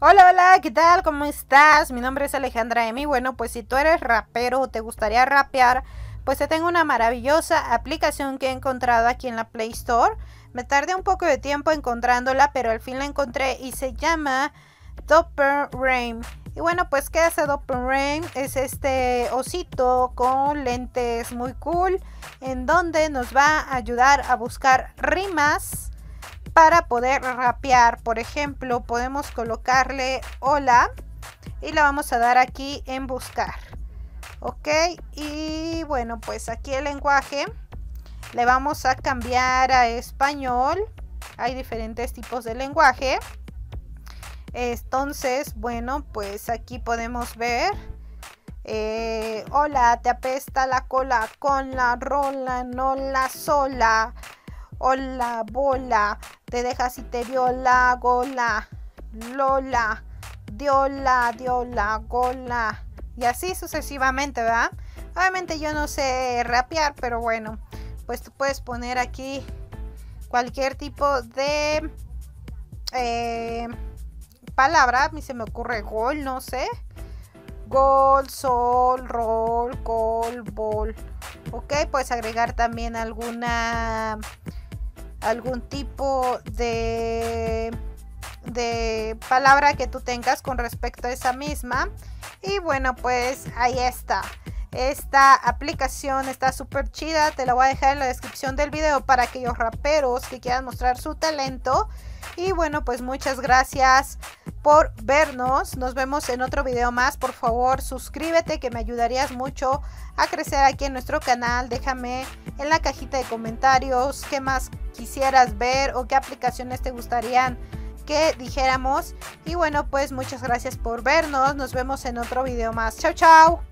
Hola, hola, ¿qué tal? ¿Cómo estás? Mi nombre es Alejandra Emi. Bueno, pues si tú eres rapero o te gustaría rapear, pues te tengo una maravillosa aplicación que he encontrado aquí en la Play Store. Me tardé un poco de tiempo encontrándola, pero al fin la encontré y se llama Dopper Rain. Y bueno, pues ¿qué hace Dopper Rain? Es este osito con lentes muy cool, en donde nos va a ayudar a buscar rimas para poder rapear. Por ejemplo, podemos colocarle hola y le vamos a dar aquí en buscar. Ok, y bueno, pues aquí el lenguaje le vamos a cambiar a español. Hay diferentes tipos de lenguaje. Entonces, bueno, pues aquí podemos ver. Hola, te apesta la cola con la rola, no la sola. Hola, bola, te dejas y te viola, gola, lola, diola, diola, gola. Y así sucesivamente, ¿verdad? Obviamente yo no sé rapear, pero bueno, pues tú puedes poner aquí cualquier tipo de palabra. A mí se me ocurre gol, no sé. Gol, sol, roll, col, bol. Ok, puedes agregar también algún tipo de palabra que tú tengas con respecto a esa misma. Y bueno, pues ahí está. Esta aplicación está súper chida. Te la voy a dejar en la descripción del video para aquellos raperos que quieran mostrar su talento. Y bueno, pues muchas gracias por vernos. Nos vemos en otro video más. Por favor, suscríbete, que me ayudarías mucho a crecer aquí en nuestro canal. Déjame en la cajita de comentarios qué más quisieras ver o qué aplicaciones te gustarían que dijéramos. Y bueno, pues muchas gracias por vernos. Nos vemos en otro video más. Chao, chao.